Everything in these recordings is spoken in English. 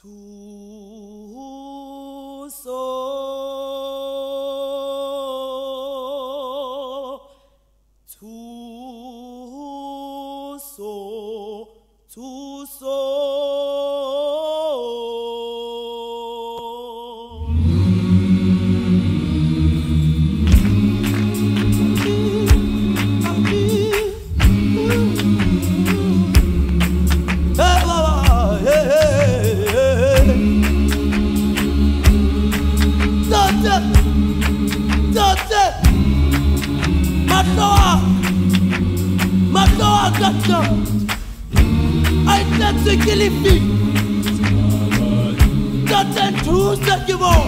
Thuso Thuso Thuso I said to kill him. That's a true sentiment.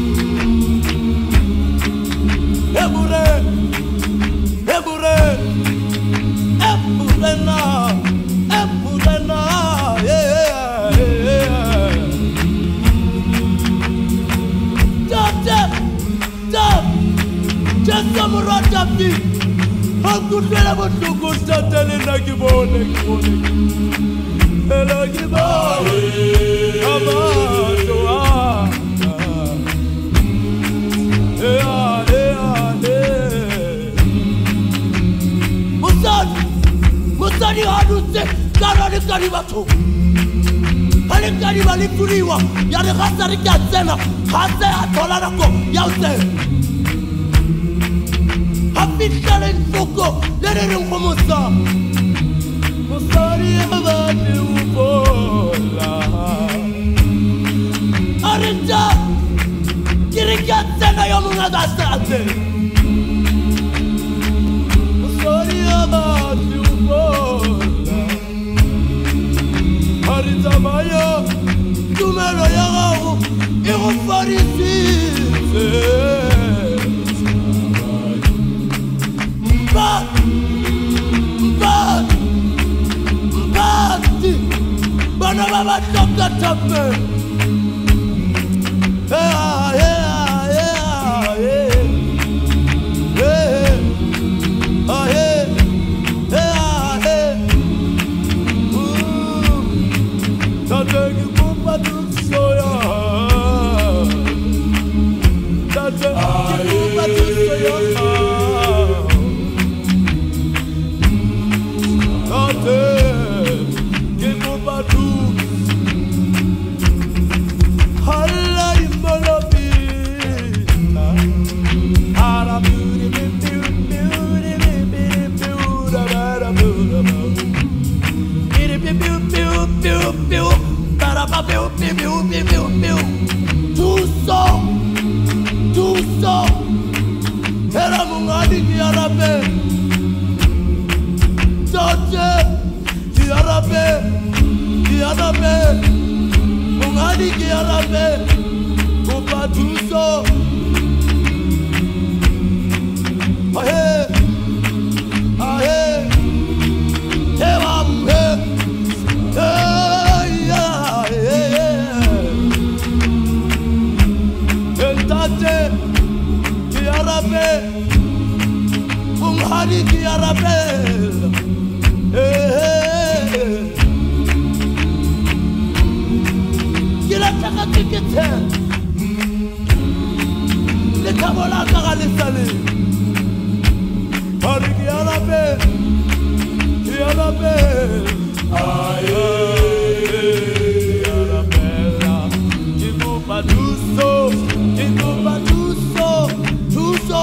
Ebure, ebure, ebure na, yeah. Just some rotapi. I'm good for a good to go start telling like you want. Hello, you Musani Haduse, Karani Karibato. Alikariba Lipuriwa, Yadakasari Katsena, Hase Atolanako, Yause. Happy Foko, let it in Momusa. Musari Havani Ubola Arinja Kirikatsena Yamuna Sate Musari Havani Ubola Arinja Maya Tumero Yagao Irufarisi Bana baba toka tope. Tateki kupa tusoya. Tateki kupa tusoya. Thuso, era mungadi kiarabe, Doje, kiarabe, mungadi kiarabe, kupa Thuso, ahe, ewa muhe, Umhari ki Arabel, kila chaka kikete, le kamola kagale sale, hari ki Arabel, aye, Arabella, kikupa Thuso, Thuso,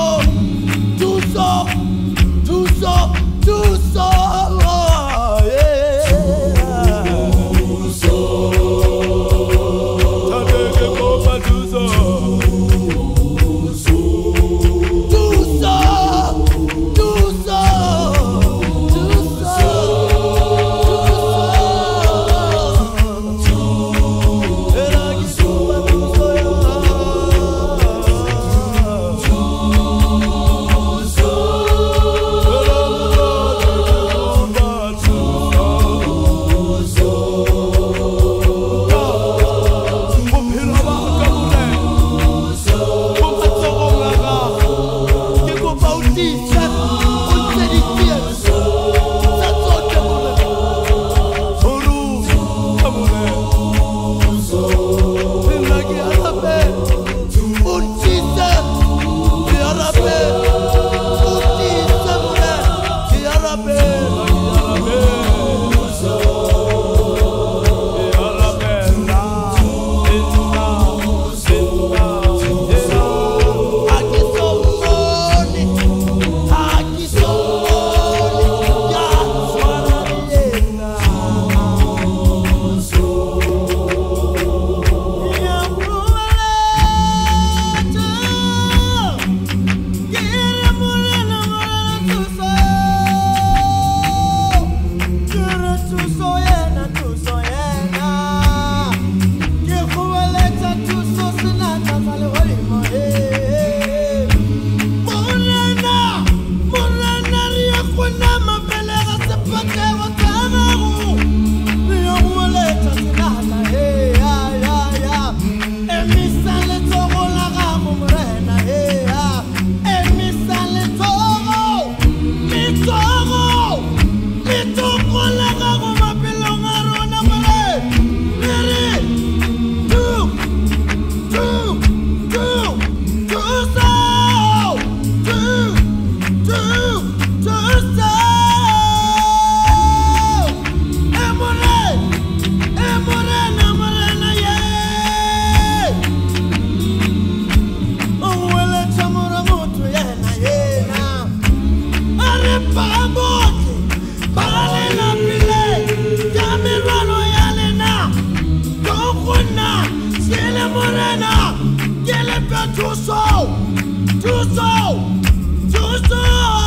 Thuso Thuso Thuso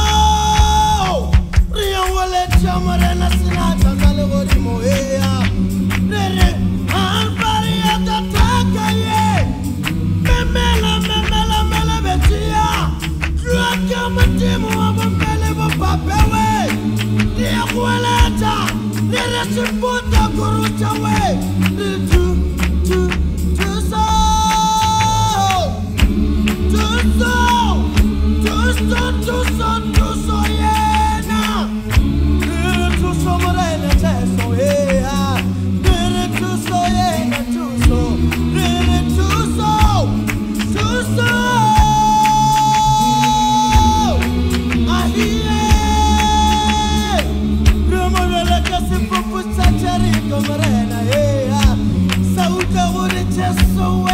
Ria wale chamare na sinata kale gori moya Nere alpari atataka ye Memela betia Kraka matimu wabambele wapapewe Ria kueleta Nere siputa kurucha we Thuso Thuso yena Thuso morena teso yeah Thuso yena Thuso Thuso ahie Remorela kasi pupu sachari morena yeah Sauta uri teso